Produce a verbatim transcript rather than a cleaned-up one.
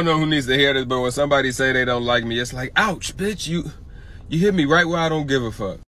don't know who needs to hear this, but when somebody say they don't like me, it's like, ouch, bitch, you, you hit me right where I don't give a fuck.